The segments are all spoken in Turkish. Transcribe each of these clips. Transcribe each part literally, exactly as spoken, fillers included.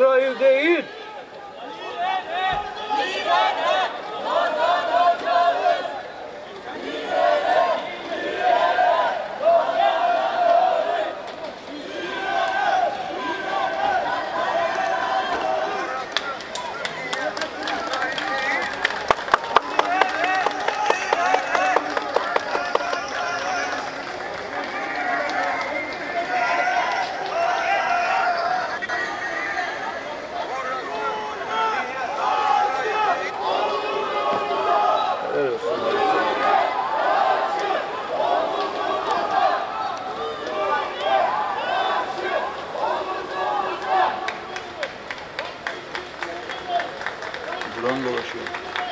İsrail değil. Buran dolaşıyor.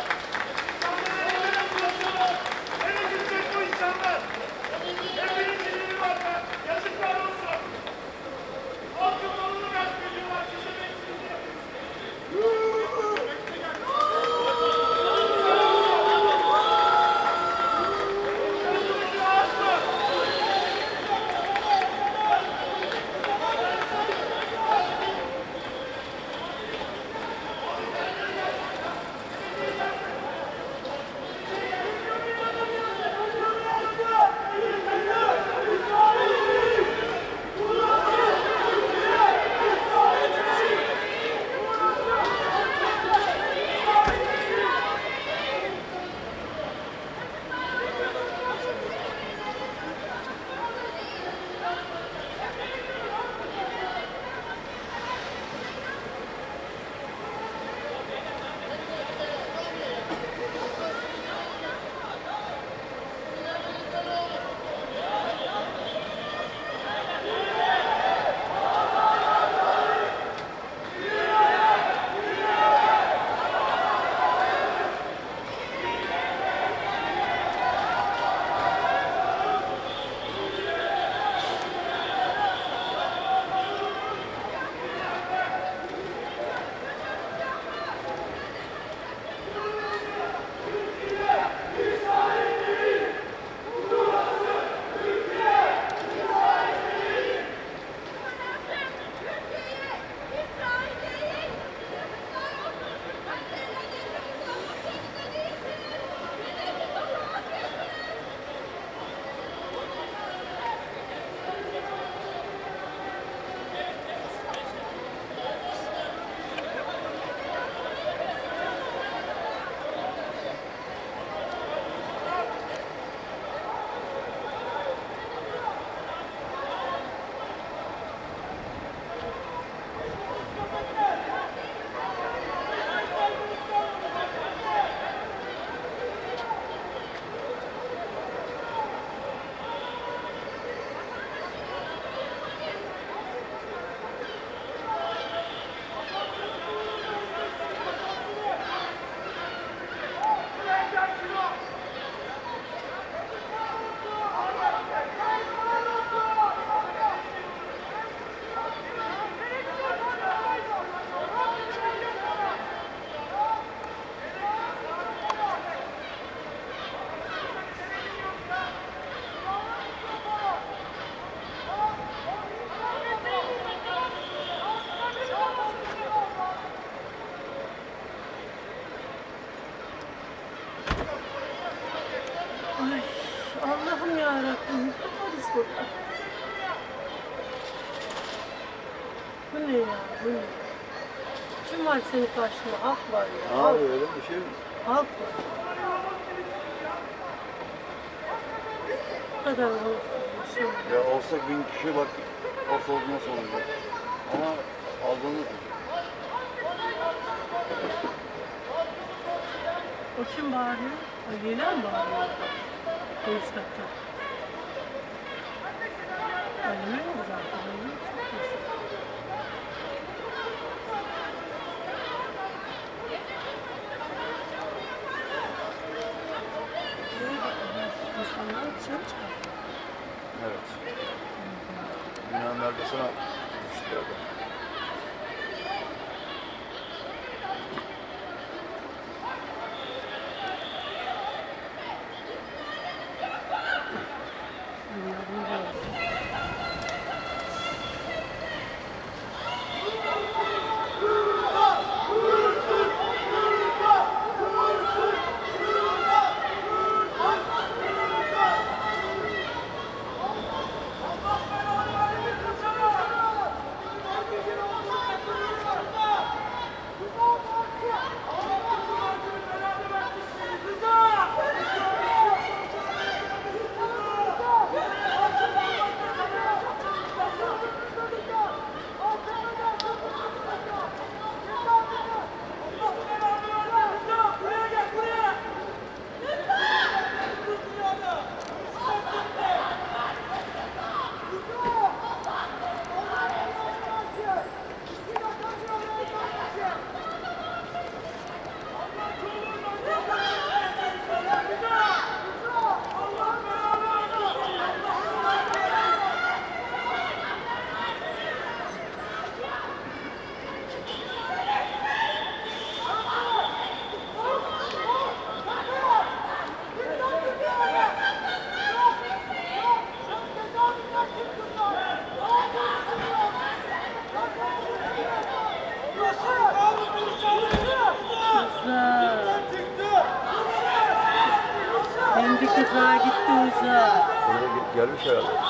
Ay Allah'ım yarabbim, ne polis burada? Bu ne ya, bu ne? Kim var senin karşında? Halk var ya. Ne Halk, abi öyle bir şey mi? halk var. Bu kadar olsun. Şey. Ya olsa bin kişi bak, olsa olsa nasıl olacak? Ama aldığınız O kim bağırıyor? O Leyla mı bağırıyor? Polis kaptan. Öyle mi zaten? Öyle mi? İnsanlar dışarı çıkartıyor. evet. Binanın arkasına düştü adam. Şimdi kıza gitti uzağa. Oraya gel- gelmiş herhalde.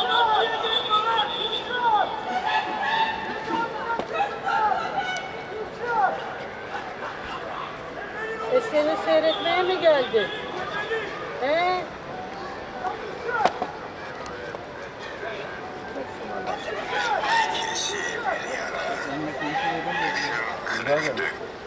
E seni seyretmeye mi geldi? He? Efendim.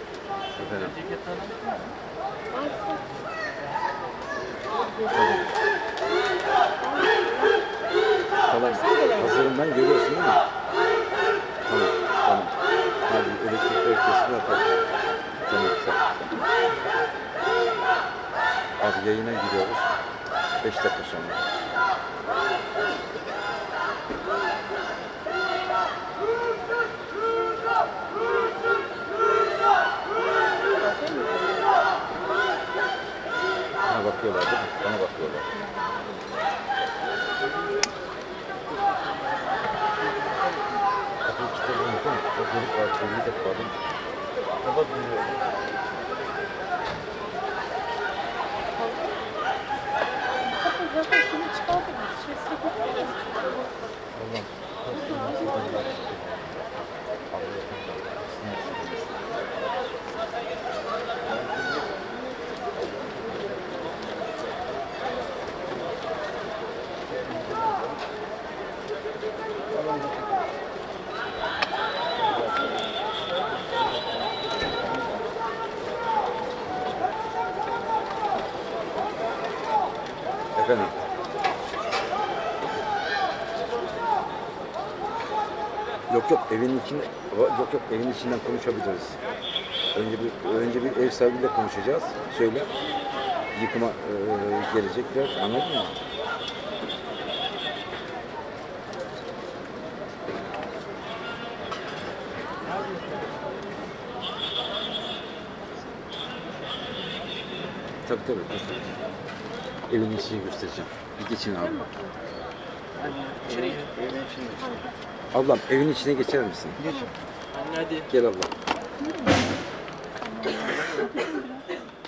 Tamam. Hazırım ben, görüyorsun değil mi? Tamam. Tamam. Hadi elektrik beklesin atalım. Tamam. Tamam. Abi yayına giriyoruz. Beş dakika sonra. Bana bakıyorlar değil mi? Bana bakıyorlar. Kapıyı kilitledim değil mi? O gelip var, çevirip de kaldım. Kapat bunu. Kapı zaten şimdi çıkartırız. Şey sekreter. Allah'ım. Efendim. Yok yok evin içinde yok yok evin içinden konuşabiliriz. Önce bir önce bir ev sahibiyle konuşacağız. Söyle. Yıkıma e, gelecekler. Anladın mı? Tabii tabii. tabii. Evin içini göstereceğim. Bir geçin abi. İçeri gir. Evin içinde. Ablam evin içine geçer misin? Geçin. Anne hadi. Gel ablam.